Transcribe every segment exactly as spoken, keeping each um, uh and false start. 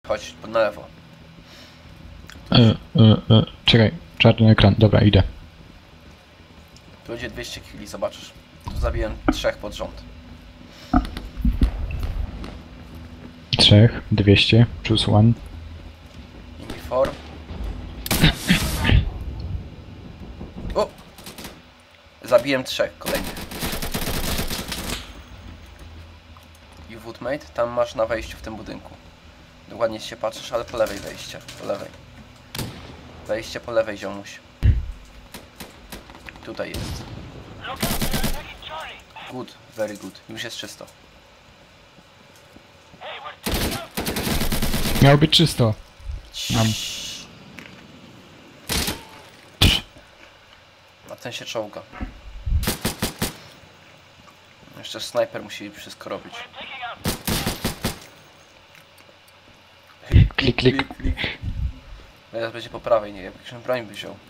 Chodź, na lewo. E, e, e, czekaj, czarny ekran, dobra, idę. Tu będzie dwieście killi, zobaczysz. Tu zabiłem trzech pod rząd. Trzech, dwieście, choose one. Invi four. O! Zabiłem trzech kolejnych. You woodmate, tam masz na wejściu w tym budynku. Dokładnie się patrzysz, ale po lewej wejście, po lewej. Wejście po lewej, ziomuś. Tutaj jest. Good, very good. Już jest czysto. Miało być czysto. Mam. A ten się czołga. Jeszcze snajper musi wszystko robić. Klik, klik. klik. Teraz będzie po prawej, nie wiem, jakąś broń by wziął.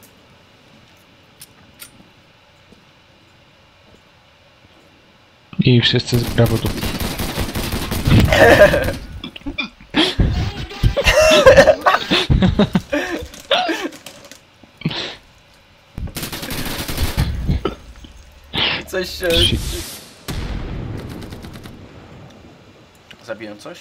I wszyscy z brawo tu. Coś się... Zabiłem coś?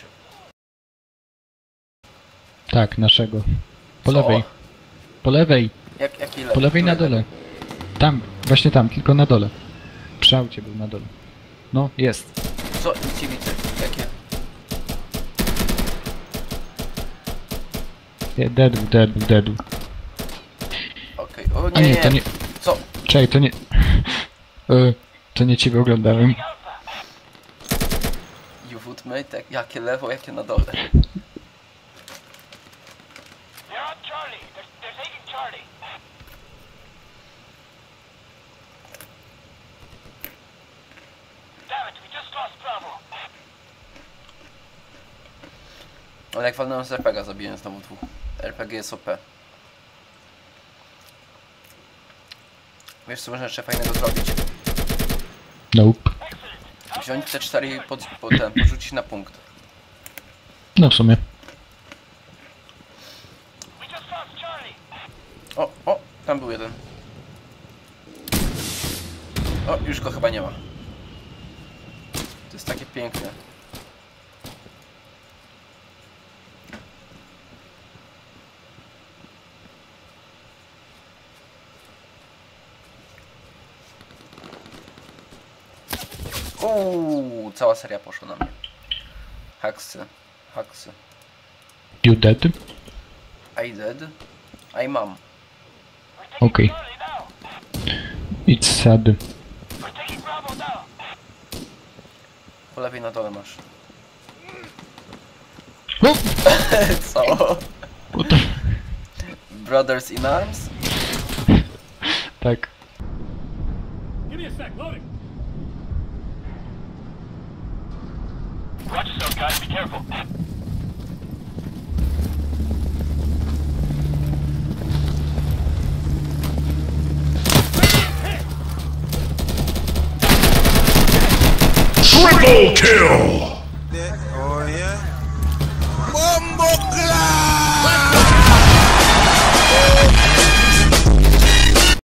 Tak, naszego. Po Co? lewej. Po lewej. Jak, jaki Po lewej na dole. Tam, właśnie tam, tylko na dole. Przy aucie był na dole. No, jest. Co? Nic nie widzę. Jakie? Nie, dead, dead, dead. Okej, okay. O nie, A nie, nie, to nie... Co? Czekaj, to nie... E, to nie ciebie oglądałem. You woodmate? Jak, jakie lewo, jakie na dole? Ale jak walnąłem z er pe gie, zabiłem znowu dwóch. er pe gie jest o pe. Wiesz co można jeszcze fajnego zrobić? Nope. Wziąć te cztery i pod, pod ten, porzucić na punkt. No w sumie. O, o, tam był jeden. O, już go chyba nie ma. To jest takie piękne. Uuu, cała seria poszła na mnie. Haksy, haksy. You dead? I dead? I mam. Okej. Okay. It's sad. Po lewej na dole masz. No! Co? What the... Brothers in arms? Tak. Give me a sec, loading. Watch yourself, guys. Be careful. Triple kill!